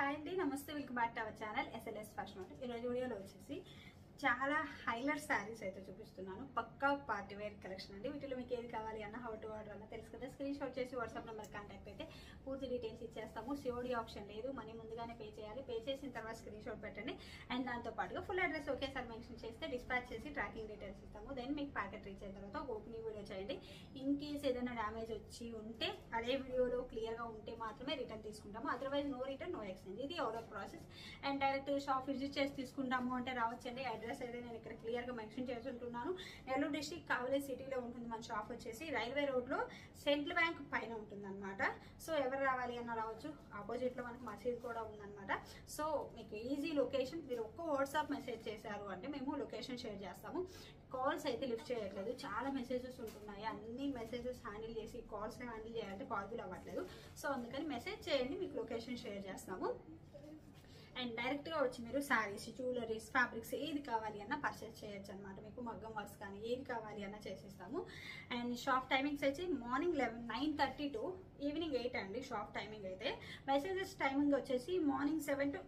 Hi అండి, నమస్తే. Welcome back to our channel SLS fashion mart. ఈరోజు వీడియోలో వచ్చేసి చాలా హైలైట్ శారీస్ అయితే చూపిస్తున్నాను. పక్కా పార్టీ వేర్ కలెక్షన్ అండి. వీటిలో మీకు ఏది కావాలి అన్న, హౌ టు ఆర్డర్ అన్న తెలుసు కదా. స్క్రీన్ షాట్ చేసి వాట్సాప్ నెంబర్ కాంటాక్ట్ అయితే పూర్తి డీటెయిల్స్ ఇచ్చేస్తాము. COD ఆప్షన్ లేదు, మనీ ముందుగానే పే చేయాలి. పే చేసిన తర్వాత స్క్రీన్ షాట్ పెట్టండి. అండ్ దాంతో పాటుగా ఫుల్ అడ్రస్ ఒకేసారి మెన్షన్ చేస్తే డిస్పాచ్ చేసి ట్రాకింగ్ డీటెయిల్స్ ఇస్తాము. దెన్ మీకు ప్యాకెట్ రీచ్ అయిన తర్వాత ఓపెనింగ్ వీడియో చేయండి. ఇన్ కేస్ ఏదైనా డ్యామేజ్ వచ్చి ఉంటే అదే వీడియోలో క్లియర్గా ఉంటే మాత్రమే రిటర్న్ తీసుకుంటాము. Otherwise no return, no exchange. ఇది order process. And direct shop visit చేసి తీసుకుంటాము అంటే రావచ్చండి. అడ్రస్ అయితే నేను ఇక్కడ క్లియర్గా మెన్షన్ చేస్తుంటున్నాను. నెల్లూరు డిస్ట్రిక్ట్ కావలి సిటీలో ఉంటుంది మన షాప్ వచ్చేసి. రైల్వే రోడ్లో సెంట్రల్ బ్యాంక్ పైన ఉంటుంది అనమాట. సో ఎవరు రావాలి అన్న రావచ్చు. ఆపోజిట్లో మనకు మసీద్ కూడా ఉందన్నమాట. సో మీకు ఈజీ లొకేషన్. మీరు ఒక్క వాట్సాప్ మెసేజ్ చేశారు అంటే మేము లొకేషన్ షేర్ చేస్తాము. కాల్స్ అయితే లిఫ్ట్ చేయట్లేదు, చాలా మెసేజెస్ ఉంటున్నాయి. అన్ని మెసేజెస్ హ్యాండిల్ చేసి కాల్స్ హ్యాండిల్ చేయాలంటే పాసిబుల్ అవ్వట్లేదు. సో అందుకని మెసేజ్ చేయండి, మీకు లొకేషన్ షేర్ చేస్తాము. అండ్ డైరెక్ట్గా వచ్చి మీరు శారీస్, జ్యువెలరీస్, ఫ్యాబ్రిక్స్ ఏది కావాలి అన్న పర్చేస్ చేయొచ్చు అనమాట. మీకు మగ్గం వర్క్స్ కానీ ఏది కావాలి అన్న చేసేస్తాము. అండ్ షాప్ టైమింగ్స్ అయితే మార్నింగ్ 9:30 to ఈవినింగ్ 8 అండి షాప్ టైమింగ్ అయితే. మెసేజెస్ టైమింగ్ వచ్చేసి మార్నింగ్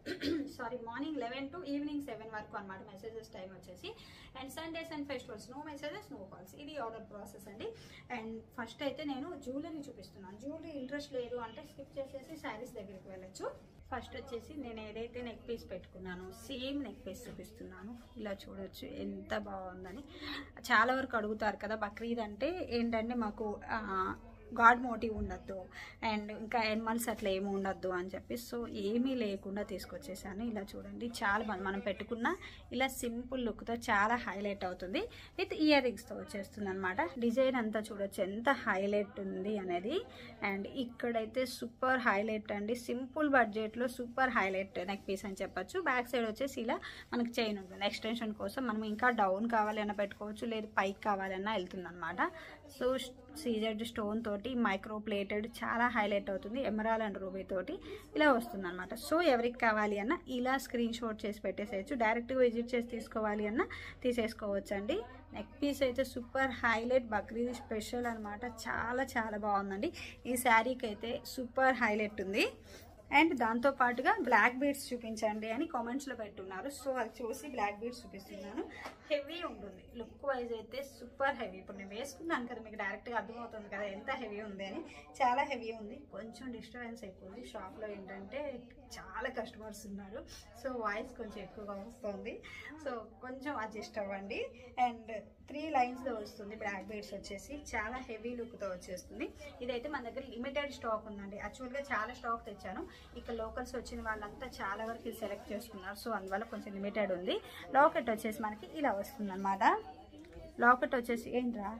11 to ఈవినింగ్ 7 వరకు అనమాట మెసేజెస్ టైం వచ్చేసి. And Sundays and festivals no messages, no calls. ఇది ఆర్డర్ ప్రాసెస్ అండి. అండ్ ఫస్ట్ అయితే నేను జ్యువెలరీ చూపిస్తున్నాను. జ్యువెలరీ ఇంట్రెస్ట్ లేదు అంటే స్కిప్ చేసేసి శారీస్ దగ్గరికి వెళ్ళొచ్చు. ఫస్ట్ వచ్చేసి నేను ఏదైతే నెక్ పీస్ పెట్టుకున్నానో సేమ్ నెక్ పీస్ చూపిస్తున్నాను. ఇలా చూడొచ్చు ఎంత బాగుందని. చాలా వరకు అడుగుతారు కదా, బక్రీద్ అంటే ఏంటంటే మాకు గాడ్ మోటివ్ ఉండద్దు అండ్ ఇంకా ఎనిమల్స్ అట్లా ఏమి ఉండద్దు అని చెప్పి సో ఏమీ లేకుండా తీసుకొచ్చేసాను. ఇలా చూడండి, చాలా బాగుంది. మనం పెట్టుకున్న ఇలా సింపుల్ లుక్తో చాలా హైలైట్ అవుతుంది. విత్ ఇయర్ రింగ్స్తో వచ్చేస్తుంది అనమాట. డిజైన్ అంతా చూడొచ్చు ఎంత హైలైట్ ఉంది అనేది. అండ్ ఇక్కడైతే సూపర్ హైలైట్ అండి. సింపుల్ బడ్జెట్లో సూపర్ హైలైట్ నెక్ పీస్ అని చెప్పొచ్చు. బ్యాక్ సైడ్ వచ్చేసి ఇలా మనకు చైన్ ఉంటుంది. ఎక్స్టెన్షన్ కోసం మనం ఇంకా డౌన్ కావాలి అన్న పెట్టుకోవచ్చు, లేదు పైకి కావాలన్నా వెళ్తుంది అనమాట. సో సీజెడ్ స్టోన్ తోటి మైక్రో ప్లేటెడ్ చాలా హైలైట్ అవుతుంది. ఎమరాల్డ్ అండ్ రూబీ తోటి ఇలా వస్తుంది అనమాట. సో ఎవరికి కావాలి అన్న ఇలా స్క్రీన్ షాట్ చేసి పెట్టేసేయచ్చు. డైరెక్ట్గా విజిట్ చేసి తీసుకోవాలి అన్న తీసేసుకోవచ్చు అండి. నెక్ పీస్ అయితే సూపర్ హైలైట్, బక్రీద్ స్పెషల్ అనమాట. చాలా చాలా బాగుందండి. ఈ శారీకి అయితే సూపర్ హైలైట్ ఉంది. అండ్ దాంతో పాటుగా బ్లాక్ బీడ్స్ చూపించండి అని కామెంట్స్లో పెట్టున్నారు. సో అది చూసి బ్లాక్ బీడ్స్ చూపిస్తున్నాను. హెవీ ఉంటుంది, లుక్ వైజ్ అయితే సూపర్ హెవీ. ఇప్పుడు నేను వేసుకున్నాను కదా, మీకు డైరెక్ట్గా అర్థమవుతుంది కదా ఎంత హెవీ ఉంది అని. చాలా హెవీ ఉంది. కొంచెం డిస్టర్బెన్స్ అయిపోయింది. షాప్లో ఏంటంటే చాలా కస్టమర్స్ ఉన్నారు, సో వాయిస్ కొంచెం ఎక్కువగా వస్తుంది. సో కొంచెం అడ్జస్ట్ అవ్వండి. అండ్ 3 లైన్స్లో వస్తుంది బ్లాక్ బీడ్స్ వచ్చేసి. చాలా హెవీ లుక్తో వచ్చేస్తుంది. ఇదైతే మన దగ్గర లిమిటెడ్ స్టాక్ ఉందండి. యాక్చువల్గా చాలా స్టాక్ తెచ్చాను. ఇక్కడ లోకల్స్ వచ్చిన వాళ్ళంతా చాలా వరకు ఇది సెలెక్ట్ చేసుకున్నారు. సో అందువల్ల కొంచెం లిమిటెడ్ ఉంది. లాకెట్ వచ్చేసి మనకి ఇలా వస్తుంది అనమాట. లాకెట్ వచ్చేసి ఏంట్రా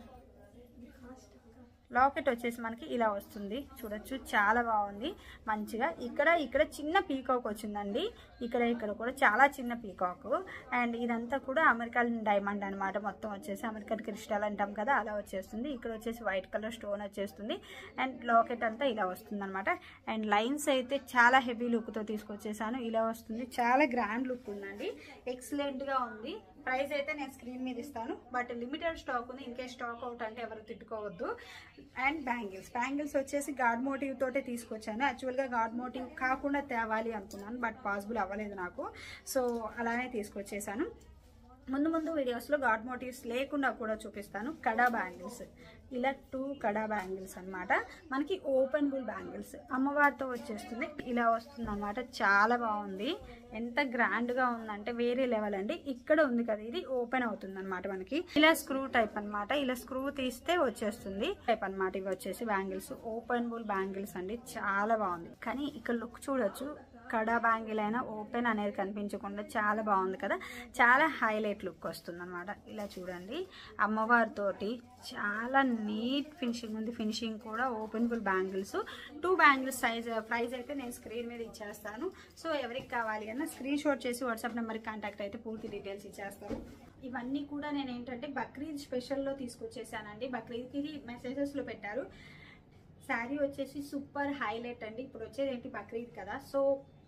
లాకెట్ వచ్చేసి మనకి ఇలా వస్తుంది. చూడొచ్చు చాలా బాగుంది మంచిగా. ఇక్కడ చిన్న పీకాక్ వచ్చిందండి. ఇక్కడ కూడా చాలా చిన్న పీకాక్. అండ్ ఇదంతా కూడా అమెరికన్ డైమండ్ అనమాట. మొత్తం వచ్చేసి అమెరికన్ క్రిస్టల్ అంటాం కదా, అలా వచ్చేస్తుంది. ఇక్కడ వచ్చేసి వైట్ కలర్ స్టోన్ వచ్చేస్తుంది. అండ్ లాకెట్ అంతా ఇలా వస్తుంది అనమాట. అండ్ లైన్స్ అయితే చాలా హెవీ లుక్తో తీసుకొచ్చేసాను. ఇలా వస్తుంది. చాలా గ్రాండ్ లుక్ ఉందండి. ఎక్సలెంట్గా ఉంది. ప్రైస్ అయితే నేను స్క్రీన్ మీద ఇస్తాను, బట్ లిమిటెడ్ స్టాక్ ఉంది. ఇంకే స్టాక్ అవుట్ అంటే ఎవరు తిట్టుకోవద్దు. అండ్ బ్యాంగిల్స్ వచ్చేసి గాడ్ మోటివ్ తోటే తీసుకొచ్చాను. యాక్చువల్గా గాడ్ మోటివ్ కాకుండా తేవాలి అనుకున్నాను, బట్ పాసిబుల్ అవ్వలేదు నాకు. సో అలానే తీసుకొచ్చేసాను. ముందు వీడియోస్లో గాడ్ మోటివ్స్ లేకుండా కూడా చూపిస్తాను. కడా బ్యాంగిల్స్, ఇలా 2 కడా బ్యాంగిల్స్ అనమాట. మనకి ఓపెన్ బుల్ బ్యాంగిల్స్ అమ్మవారితో వచ్చేస్తుంది. ఇలా వస్తుంది అనమాట. చాలా బాగుంది. ఎంత గ్రాండ్గా ఉందంటే వేరే లెవెల్ అండి. ఇక్కడ ఉంది కదా, ఇది ఓపెన్ అవుతుంది అనమాట. మనకి ఇలా స్క్రూ టైప్ అనమాట. ఇలా స్క్రూ తీస్తే వచ్చేస్తుంది టైప్ అనమాట. ఇవి వచ్చేసి బ్యాంగిల్స్, ఓపెన్ బుల్ బ్యాంగిల్స్ అండి. చాలా బాగుంది. కానీ ఇక్కడ లుక్ చూడొచ్చు, కడా బ్యాంగిల్ అయినా ఓపెన్ అనేది కనిపించకుండా చాలా బాగుంది కదా. చాలా హైలైట్ లుక్ వస్తుంది అనమాట. ఇలా చూడండి, అమ్మవారితోటి చాలా నీట్ ఫినిషింగ్ ఉంది. ఫినిషింగ్ కూడా openable bangles. 2 bangles price అయితే నేను స్క్రీన్ మీద ఇచ్చేస్తాను. సో ఎవరికి కావాలి అన్న స్క్రీన్ షాట్ చేసి వాట్సాప్ నెంబర్కి కాంటాక్ట్ అయితే పూర్తి డీటెయిల్స్ ఇచ్చేస్తాను. ఇవన్నీ కూడా నేను ఏంటంటే బక్రీద్ స్పెషల్లో తీసుకొచ్చేసానండి. బక్రీద్కి మెసేజెస్లో పెట్టారు. శారీ వచ్చేసి సూపర్ హైలైట్ అండి. ఇప్పుడు వచ్చేది ఏంటి బక్రీద్ కదా, సో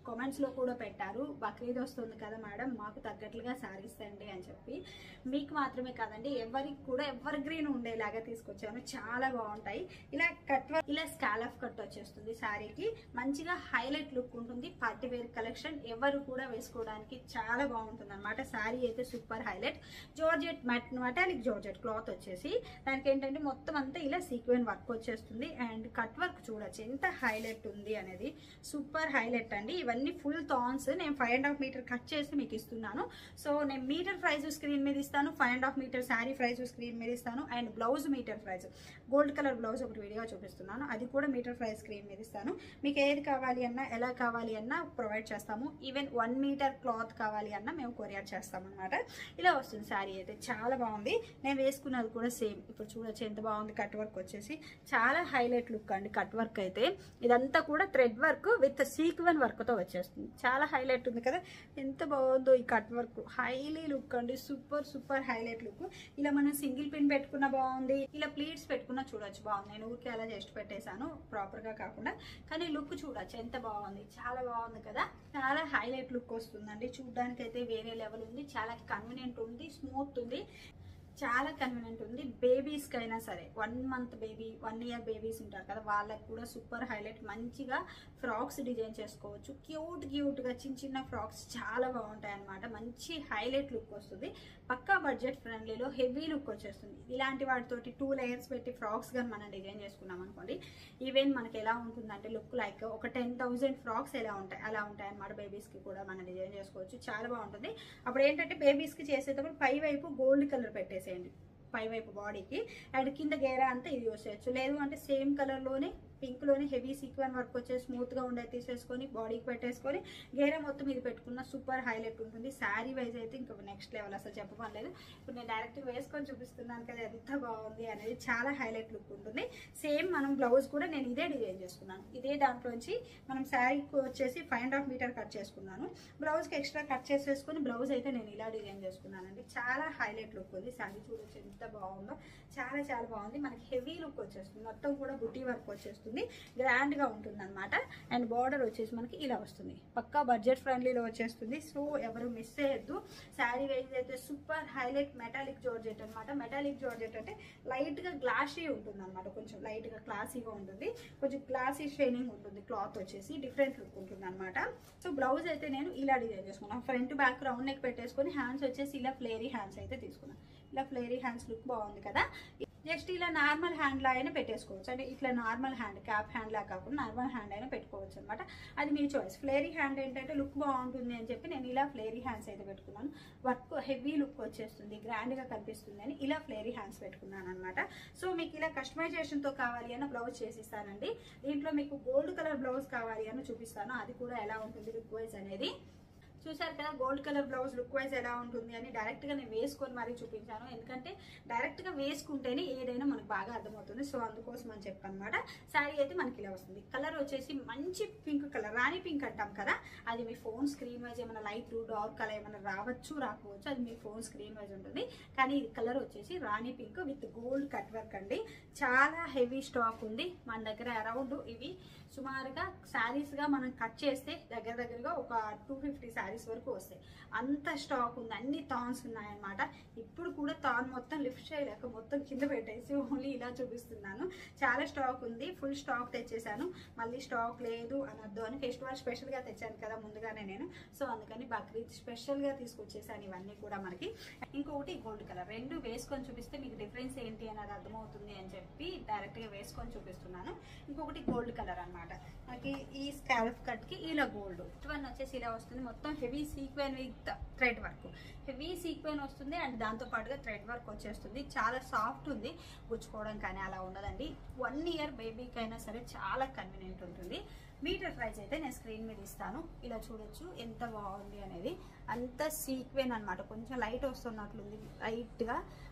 కామెంట్స్లో కూడా పెట్టారు, బక్రీద్ వస్తుంది కదా మేడం మాకు తగ్గట్లుగా శారీస్ అండి అని చెప్పి. మీకు మాత్రమే కాదండి, ఎవరికి కూడా ఎవర్ గ్రీన్ ఉండేలాగా తీసుకొచ్చాను. చాలా బాగుంటాయి. ఇలా కట్ వర్క్, ఇలా స్కాలఫ్ కట్ వచ్చేస్తుంది శారీకి. మంచిగా హైలైట్ లుక్ ఉంటుంది. పార్టీ వేర్ కలెక్షన్, ఎవరు కూడా వేసుకోవడానికి చాలా బాగుంటుంది అనమాట. శారీ అయితే super highlight. Georgette metallic georgette cloth వచ్చేసి దానికి ఏంటంటే మొత్తం అంతా ఇలా సీక్వెన్ వర్క్ వచ్చేస్తుంది. అండ్ కట్ వర్క్ చూడొచ్చు ఎంత హైలైట్ ఉంది అనేది. సూపర్ హైలైట్ అండి. ఇవన్నీ ఫుల్ థాన్స్. నేను 5.5 మీటర్ కట్ చేసి మీకు ఇస్తున్నాను. సో నేను మీటర్ ప్రైస్ స్క్రీన్ మీద ఇస్తాను, 5.5 మీటర్ శారీ ప్రైస్ స్క్రీన్ మీద ఇస్తాను. And blouse metre price, gold colour blouse ఒకటి వీడియో చూపిస్తున్నాను, అది కూడా మీటర్ ప్రైస్ స్క్రీన్ మీద ఇస్తాను. మీకు ఏది కావాలి అన్నా, ఎలా కావాలి అన్నా ప్రొవైడ్ చేస్తాము. ఈవెన్ 1 మీటర్ క్లాత్ కావాలి అన్నా మేము కొరియర్ చేస్తాం అనమాట. ఇలా వస్తుంది శారీ అయితే చాలా బాగుంది. నేను వేసుకున్నది కూడా సేమ్. ఇప్పుడు చూడొచ్చు ఎంత బాగుంది. కట్ వర్క్ వచ్చేసి చాలా హైలైట్ లుక్ అండి. కట్ వర్క్ అయితే ఇదంతా కూడా thread work with sequin work తో వచ్చేస్తుంది. చాలా హైలైట్ ఉంది కదా, ఎంత బాగుందో ఈ కట్ వర్క్. హైలీ లుక్ అండి, సూపర్ సూపర్ హైలైట్ లుక్. ఇలా మనం సింగిల్ పిన్ పెట్టుకున్న బాగుంది, ఇలా ప్లీట్స్ పెట్టుకున్నా చూడొచ్చు బాగుంది. నేను ఊరికి అలా జస్ట్ పెట్టేశాను ప్రాపర్ గా కాకుండా, కానీ లుక్ చూడొచ్చు ఎంత బాగుంది. చాలా బాగుంది కదా, చాలా హైలైట్ లుక్ వస్తుందండి. చూడడానికి అయితే వేరే లెవెల్ ఉంది. చాలా కన్వీనియంట్ ఉంది, స్మూత్ ఉంది, చాలా కన్వీనియంట్ ఉంది. బేబీస్కి అయినా సరే, 1 మంత్ బేబీ, 1 ఇయర్ బేబీస్ ఉంటారు కదా, వాళ్ళకి కూడా సూపర్ హైలైట్. మంచిగా ఫ్రాక్స్ డిజైన్ చేసుకోవచ్చు. క్యూట్గా చిన్న చిన్న ఫ్రాక్స్ చాలా బాగుంటాయి అనమాట. మంచి హైలైట్ లుక్ వస్తుంది. పక్కా బడ్జెట్ ఫ్రెండ్లీలో హెవీ లుక్ వచ్చేస్తుంది. ఇలాంటి వాటితోటి 2 లేయర్స్ పెట్టి ఫ్రాక్స్ కానీ మనం డిజైన్ చేసుకున్నాం అనుకోండి, ఈవెన్ మనకి ఎలా ఉంటుందంటే లుక్ లైక్ ఒక 10,000 ఫ్రాక్స్ ఎలా ఉంటాయి అలా ఉంటాయి అనమాట. బేబీస్కి కూడా మనం డిజైన్ చేసుకోవచ్చు. చాలా బాగుంటుంది. అప్పుడు ఏంటంటే బేబీస్కి చేసేటప్పుడు పై వైపు గోల్డ్ కలర్ పెట్టేసేయండి, పై వైపు బాడీకి. అండ్ కింద గేరా అంతా ఇది యూస్ చేయొచ్చు. లేదు అంటే సేమ్ కలర్లోనే పింక్ లోనే హెవీ సీక్వెన్ వర్క్ వచ్చే స్మూత్ గా ఉండే తీసేసుకొని బాడీకి పెట్టేసుకొని గేరా మొత్తం ఇది పెట్టుకున్న సూపర్ హైలైట్ ఉంటుంది. శారీ వైజ్ అయితే ఇంకా నెక్స్ట్ లెవెల్, అసలు చెప్పలేదు. ఇప్పుడు నేను డైరెక్ట్ వేసుకొని చూపిస్తున్నాను కదా ఎంత బాగుంది అనేది. చాలా హైలైట్ లుక్ ఉంటుంది. సేమ్ మనం బ్లౌజ్ కూడా నేను ఇదే డిజైన్ చేసుకున్నాను. ఇదే దాంట్లోంచి మనం శారీకి వచ్చేసి 5.5 మీటర్ కట్ చేసుకున్నాను. బ్లౌజ్కి ఎక్స్ట్రా కట్ చేసేసుకొని బ్లౌజ్ అయితే నేను ఇలా డిజైన్ చేసుకున్నానండి. చాలా హైలైట్ లుక్ ఉంది. శారీ చూడొచ్చు ఎంత బాగుందో. చాలా చాలా బాగుంది. మనకి హెవీ లుక్ వచ్చేస్తుంది. మొత్తం కూడా బుట్టి వర్క్ వచ్చేస్తుంది. గ్రాండ్ గా ఉంటుంది అనమాట. అండ్ బార్డర్ వచ్చేసి మనకి ఇలా వస్తుంది. పక్కా బడ్జెట్ ఫ్రెండ్లీలో వచ్చేస్తుంది. సో ఎవరు మిస్ చేయొద్దు. శారీ వైజ్ అయితే సూపర్ హైలైట్ మెటాలిక్ జార్జెట్ అనమాట. మెటాలిక్ జార్జెట్ అంటే లైట్ గా గ్లాసీ ఉంటుంది అనమాట. కొంచెం లైట్ గా క్లాసీగా ఉంటుంది. కొంచెం గ్లాసీ షైనింగ్ ఉంటుంది. క్లాత్ వచ్చేసి డిఫరెంట్ లుక్ ఉంటుంది అనమాట. సో బ్లౌజ్ అయితే నేను ఇలా డిజైన్ చేసుకున్నాను. ఫ్రంట్ బ్యాక్ రౌండ్ నెక్ పెట్టేసుకొని హ్యాండ్స్ వచ్చేసి ఇలా ఫ్లేరీ హ్యాండ్స్ అయితే తీసుకున్నాను. ఇలా ఫ్లేరీ హ్యాండ్స్ లుక్ బాగుంది కదా. జస్ట్ ఇలా నార్మల్ హ్యాండ్ లా అయినా పెట్టేసుకోవచ్చు. అంటే ఇట్లా నార్మల్ హ్యాండ్, క్యాప్ హ్యాండ్ లా కాకుండా నార్మల్ హ్యాండ్ అయినా పెట్టుకోవచ్చు అనమాట. అది మీ చాయిస్. ఫ్లేరీ హ్యాండ్ ఏంటంటే లుక్ బాగుంటుంది అని చెప్పి నేను ఇలా ఫ్లేరీ హ్యాండ్స్ అయితే పెట్టుకున్నాను. వర్క్ హెవీ లుక్ వచ్చేస్తుంది, గ్రాండ్ గా కనిపిస్తుంది అని ఇలా ఫ్లేరీ హ్యాండ్స్ పెట్టుకున్నాను అనమాట. సో మీకు ఇలా కస్టమైజేషన్ తో కావాలి అన్న బ్లౌజ్ చేసిస్తానండి. దీంట్లో మీకు గోల్డ్ కలర్ బ్లౌజ్ కావాలి అని చూపిస్తాను. అది కూడా ఎలా ఉంటుంది లుక్ వైజ్ అనేది. చూసారు కదా gold colour blouse look wise ఎలా ఉంటుంది అని. డైరెక్ట్ గా నేను వేసుకొని మరీ చూపించాను, ఎందుకంటే డైరెక్ట్ గా వేసుకుంటేనే ఏదైనా మనకు బాగా అర్థమవుతుంది. సో అందుకోసం అని చెప్పనమాట. శారీ అయితే మనకి ఇలా వస్తుంది. కలర్ వచ్చేసి మంచి పింక్ కలర్, రాణి పింక్ అంటాం కదా, అది మీ ఫోన్ స్క్రీన్ వైజ్ ఏమైనా లైట్ డార్క్ కలర్ ఏమైనా రావచ్చు రాకపోవచ్చు, అది మీ ఫోన్ స్క్రీన్ వైజ్ ఉంటుంది. కానీ ఇది కలర్ వచ్చేసి రాణి pink with gold cut work అండి. చాలా హెవీ స్టాక్ ఉంది మన దగ్గర. అరౌండ్ ఇవి సుమారుగా శారీస్ గా మనం కట్ చేస్తే దగ్గరగా ఒక 250 శారీస్ వరకు వస్తాయి. అంత స్టాక్ ఉంది. అన్ని థాన్స్ ఉన్నాయన్నమాట. ఇప్పుడు కూడా థాన్ మొత్తం లిఫ్ట్ చేయలేక మొత్తం కింద పెట్టేసి ఓన్లీ ఇలా చూపిస్తున్నాను. చాలా స్టాక్ ఉంది. ఫుల్ స్టాక్ తెచ్చేసాను. మళ్ళీ స్టాక్ లేదు అనొద్దు అని. ఫెస్టివల్ స్పెషల్ గా తెచ్చాను కదా ముందుగానే నేను. సో అందుకని బక్రీద్ స్పెషల్ గా తీసుకొచ్చేసాను ఇవన్నీ కూడా మనకి. ఇంకొకటి గోల్డ్ కలర్. రెండు వేసుకొని చూపిస్తే మీకు డిఫరెన్స్ ఏంటి అనేది అర్థమవుతుంది అని చెప్పి డైరెక్ట్ గా వేసుకొని చూపిస్తున్నాను. ఇంకొకటి గోల్డ్ కలర్ అనమాట. మనకి ఈ స్కాల్ఫ్ కట్ కి ఇలా గోల్డ్. వన్ వచ్చేసి ఇలా వస్తుంది. మొత్తం heavy sequin with thread work. Heavy sequin వస్తుంది అండ్ దాంతో పాటుగా థ్రెడ్ వర్క్ వచ్చేస్తుంది. చాలా సాఫ్ట్ ఉంది. గుచ్చుకోవడం కానీ అలా ఉండదండి. 1 ఇయర్ బేబీకి అయినా సరే చాలా కన్వీనియంట్ ఉంటుంది. మీటర్ ప్రైస్ అయితే నేను స్క్రీన్ మీద ఇస్తాను. ఇలా చూడొచ్చు ఎంత బాగుంది అనేది. అంత సీక్వెన్ అనమాట. కొంచెం లైట్ వస్తున్నట్లుంది లైట్ గా.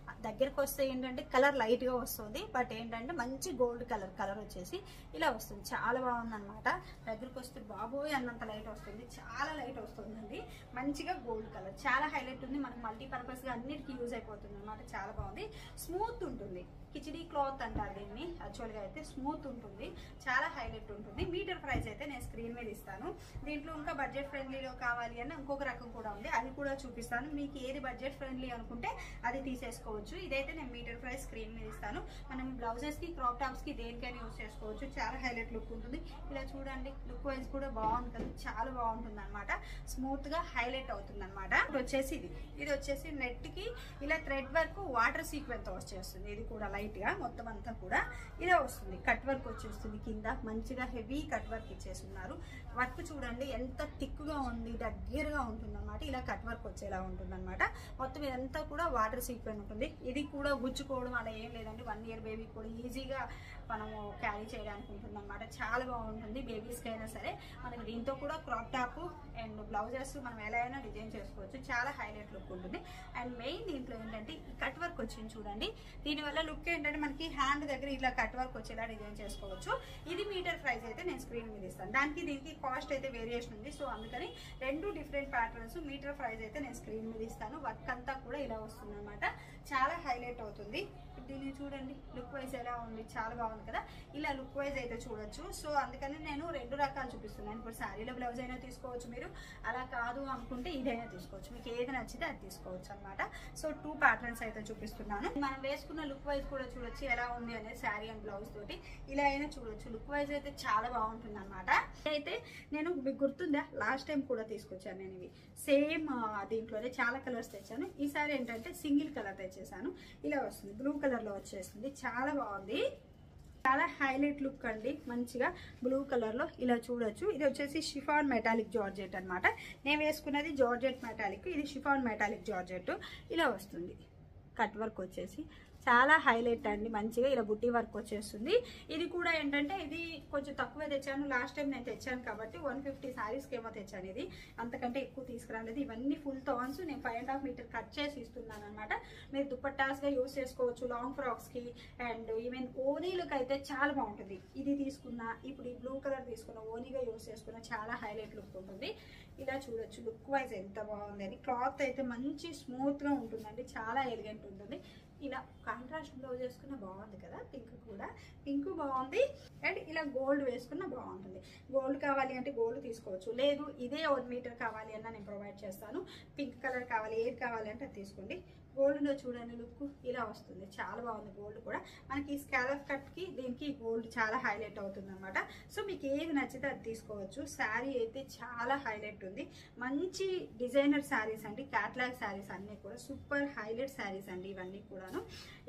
దగ్గరకు వస్తే ఏంటంటే కలర్ లైట్గా వస్తుంది, బట్ ఏంటంటే మంచి గోల్డ్ కలర్ వచ్చేసి ఇలా వస్తుంది. చాలా బాగుంది అనమాట. దగ్గరకు వస్తే బాబోయ్ అన్నంత లైట్ వస్తుంది, చాలా లైట్ వస్తుందండి. మంచిగా గోల్డ్ కలర్ చాలా హైలైట్ ఉంది. మనకు మల్టీపర్పస్గా అన్నిటికీ యూజ్ అయిపోతుంది అనమాట. చాలా బాగుంది, స్మూత్ ఉంటుంది. కిచిడీ క్లాత్ అంటారు దీన్ని యాక్చువల్గా అయితే. స్మూత్ ఉంటుంది, చాలా హైలైట్ ఉంటుంది. మీటర్ ప్రైస్ అయితే నేను స్క్రీన్ మీద ఇస్తాను. దీంట్లో ఇంకా బడ్జెట్ ఫ్రెండ్లీలో కావాలి అని ఇంకొక రకం కూడా ఉంది, అది కూడా చూపిస్తాను. మీకు ఏది బడ్జెట్ ఫ్రెండ్లీ అనుకుంటే అది తీసేసుకోవచ్చు. ఇదైతే నేను మీటర్ ప్రైస్ స్క్రీన్ మీద ఇస్తాను. మనం బ్లౌజెస్కి, క్రాప్ టాప్స్కి దేనికైనా యూజ్ చేసుకోవచ్చు. చాలా హైలైట్ లుక్ ఉంటుంది. ఇలా చూడండి, లుక్ వైజ్ కూడా బాగుంది కదా, చాలా బాగుంటుంది అనమాట. స్మూత్గా హైలైట్ అవుతుంది అనమాట. వచ్చేసి ఇది వచ్చేసి నెట్కి ఇలా థ్రెడ్ వర్క్ వాటర్ సీక్వెన్స్తో వచ్చేస్తుంది. ఇది కూడా లైట్గా మొత్తం అంతా కూడా ఇలా వస్తుంది. కట్ వర్క్ వచ్చేస్తుంది కింద, మంచిగా హెవీ కట్ వర్క్ ఇచ్చేస్తున్నారు. వర్క్ చూడండి ఎంత థిక్గా ఉంది, దగ్గరగా ఉంటుంది అనమాట. ఇలా కట్ వర్క్ వచ్చేలా ఉంటుంది అనమాట. మొత్తం ఇదంతా కూడా వాటర్ సీక్వెన్స్ ఉంటుంది. ఇది కూడా గుచ్చుకోవడం అలా ఏం లేదండి. 1 ఇయర్ బేబీ కూడా ఈజీగా మనము క్యారీ చేయడానికి ఉంటుంది అనమాట. చాలా బాగుంటుంది. బేబీస్కి అయినా సరే మనం దీంతో కూడా క్రాప్ టాప్ అండ్ బ్లౌజెస్ మనం ఎలా అయినా డిజైన్ చేసుకోవచ్చు. చాలా హైలైట్ లుక్ ఉంటుంది. అండ్ మెయిన్ దీంట్లో ఏంటంటే ఈ కట్ వర్క్ వచ్చింది చూడండి. దీనివల్ల లుక్ ఏంటంటే మనకి హ్యాండ్ దగ్గర ఇలా కట్ వర్క్ వచ్చేలా డిజైన్ చేసుకోవచ్చు. ఇది మీటర్ ప్రైస్ అయితే నేను స్క్రీన్ మీద ఇస్తాను. దానికి దీనికి కాస్ట్ అయితే వేరియేషన్ ఉంది. సో అందుకని 2 డిఫరెంట్ ప్యాటర్న్స్. మీటర్ ప్రైస్ అయితే నేను స్క్రీన్ మీద ఇస్తాను. వర్క్ అంతా కూడా ఇలా వస్తుంది అనమాట. చాలా హైలైట్ అవుతుంది. దీన్ని చూడండి, లుక్ వైజ్ ఎలా ఉంది, చాలా బాగుంది కదా. ఇలా లుక్ వైజ్ అయితే చూడొచ్చు. సో అందుకని నేను 2 రకాలు చూపిస్తున్నాను. ఇప్పుడు శారీలో బ్లౌజ్ అయినా తీసుకోవచ్చు మీరు, అలా కాదు అనుకుంటే ఇదైనా తీసుకోవచ్చు. మీకు ఏది నచ్చితే అది తీసుకోవచ్చు అనమాట. సో 2 ప్యాటర్న్స్ అయితే చూపిస్తున్నాను. మనం వేసుకున్న లుక్ వైజ్ కూడా చూడొచ్చు ఎలా ఉంది అనేది. శారీ అండ్ బ్లౌజ్ తోటి ఇలా అయినా చూడొచ్చు. లుక్ వైజ్ అయితే చాలా బాగుంటుంది అనమాట. అయితే నేను మీకు గుర్తుందా, లాస్ట్ టైం కూడా తీసుకొచ్చాను నేను ఇవి. సేమ్ దీంట్లోనే చాలా కలర్స్ తెచ్చాను. ఈసారి ఏంటంటే సింగిల్ కలర్ తెచ్చేసాను. ఇలా వస్తుంది, బ్లూ కలర్ లో వచ్చేస్తుంది. చాలా బాగుంది, చాలా హైలైట్ లుక్ అండి. మంచిగా బ్లూ కలర్ లో ఇలా చూడొచ్చు. ఇది వచ్చేసి షిఫాన్ మెటాలిక్ జార్జెట్ అనమాట. నేను వేసుకున్నది జార్జెట్ మెటాలిక్, ఇది షిఫాన్ మెటాలిక్ జార్జెట్. ఇలా వస్తుంది. కట్ వర్క్ వచ్చేసి చాలా హైలైట్ అండి. మంచిగా ఇలా బుట్టి వర్క్ వచ్చేస్తుంది. ఇది కూడా ఏంటంటే ఇది కొంచెం తక్కువ తెచ్చాను. లాస్ట్ టైం నేను తెచ్చాను కాబట్టి 150 శారీస్కి ఏమో తెచ్చాను. ఇది అంతకంటే ఎక్కువ తీసుకురాలేదు. ఇవన్నీ ఫుల్ థాన్స్. నేను 5.5 మీటర్ కట్ చేసి ఇస్తున్నాను అనమాట. మీరు దుపట్టాస్గా యూస్ చేసుకోవచ్చు, లాంగ్ ఫ్రాక్స్కి అండ్ ఈవెన్ ఓనీలకు అయితే చాలా బాగుంటుంది. ఇది తీసుకున్నా, ఇప్పుడు ఈ బ్లూ కలర్ తీసుకున్న ఓనీగా యూస్ చేసుకున్న చాలా హైలైట్ లుక్ ఉంటుంది. ఇలా చూడొచ్చు లుక్ వైజ్ ఎంత బాగుంది అని. క్లాత్ అయితే మంచి స్మూత్గా ఉంటుందండి, చాలా ఎలిగెంట్ ఉంటుంది. ఇలా కాంట్రాస్ట్ బ్లౌజ్ వేసుకున్న బాగుంది కదా. పింక్ బాగుంది. అండ్ ఇలా గోల్డ్ వేసుకున్న బాగుంటుంది. గోల్డ్ కావాలి అంటే గోల్డ్ తీసుకోవచ్చు, లేదు ఇదే 1 మీటర్ కావాలి అన్న నేను ప్రొవైడ్ చేస్తాను. పింక్ కలర్ కావాలి, ఏది కావాలి అంటే అది తీసుకోండి. గోల్డ్లో చూడండి లుక్ ఇలా వస్తుంది. చాలా బాగుంది. గోల్డ్ కూడా మనకి స్కాలప్ కట్కి దీనికి గోల్డ్ చాలా హైలైట్ అవుతుంది అనమాట. సో మీకు ఏది నచ్చితే అది తీసుకోవచ్చు. శారీ అయితే చాలా హైలైట్ ఉంది. మంచి డిజైనర్ శారీస్ అండి, క్యాట్లాగ్ శారీస్ అన్నీ కూడా సూపర్ హైలైట్ శారీస్ అండి ఇవన్నీ కూడాను.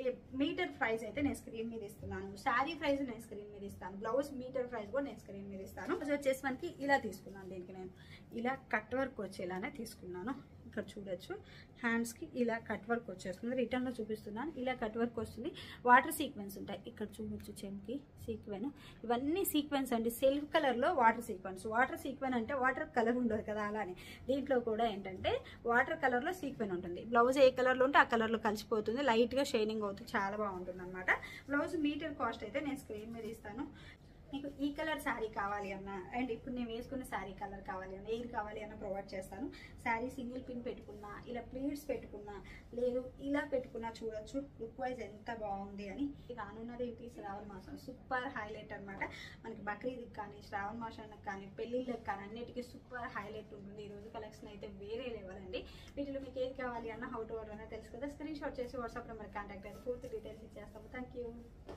మీటర్ ప్రైస్ అయితే నేను స్క్రీన్ మీద ఇస్తున్నాను. శారీ ప్రైస్ నేను స్క్రీన్ మీద ఇస్తాను. బ్లౌజ్ మీటర్ ప్రైస్ కూడా నేను స్క్రీన్ మీద ఇస్తాను. వచ్చేసి మనకి ఇలా తీసుకున్నాను. దీనికి నేను ఇలా కట్ వర్క్ వచ్చేలానే తీసుకున్నాను. ఇక్కడ చూడొచ్చు, హ్యాండ్స్కి ఇలా కట్ వర్క్ వచ్చేస్తుంది. రిటర్న్లో చూపిస్తున్నాను. ఇలా కట్ వర్క్ వస్తుంది. వాటర్ సీక్వెన్స్ ఉంటాయి. ఇక్కడ చూడొచ్చు, చెంకి సీక్వెన్, ఇవన్నీ సీక్వెన్స్ అండి. సెల్ఫ్ కలర్లో వాటర్ సీక్వెన్స్. వాటర్ సీక్వెన్ అంటే వాటర్ కలర్ ఉండదు కదా, అలానే దీంట్లో కూడా ఏంటంటే వాటర్ కలర్లో సీక్వెన్ ఉంటుంది. బ్లౌజ్ ఏ కలర్లో ఉంటే ఆ కలర్లో కలిసిపోతుంది, లైట్గా షైనింగ్ అవుతుంది. చాలా బాగుంటుంది అనమాట. బ్లౌజ్ మీటర్ కాస్ట్ అయితే నేను స్క్రీన్ మీద ఇస్తాను. మీకు ఈ కలర్ శారీ కావాలి అన్న అండ్ ఇప్పుడు నేను వేసుకున్న శారీ కలర్ కావాలి అన్న, ఏది కావాలి అన్న ప్రొవైడ్ చేస్తాను. శారీ సింగిల్ పిన్ పెట్టుకున్నా, ఇలా ప్లీట్స్ పెట్టుకున్నా, లేదు ఇలా పెట్టుకున్నా చూడొచ్చు లుక్ వైజ్ ఎంత బాగుంది అని. రానున్నది ఏంటి, శ్రావణ మాసం సూపర్ హైలైట్ అనమాట. మనకి బక్రీద్కి కానీ, శ్రావణ మాసానికి కానీ, పెళ్ళిళ్ళకి కానీ అన్నిటికీ సూపర్ హైలైట్ ఉంటుంది. ఈ రోజు కలెక్షన్ అయితే వేరే లెవెల్ అండి. వీటిలో మీకు ఏది కావాలి అన్న, హౌ టు ఆర్డర్ అన్న తెలుసు కదా. స్క్రీన్ షాట్ చేసి వాట్సాప్ నెంబర్ కాంటాక్ట్ అయితే పూర్తి డీటెయిల్స్ ఇచ్చేస్తాము. Thank you.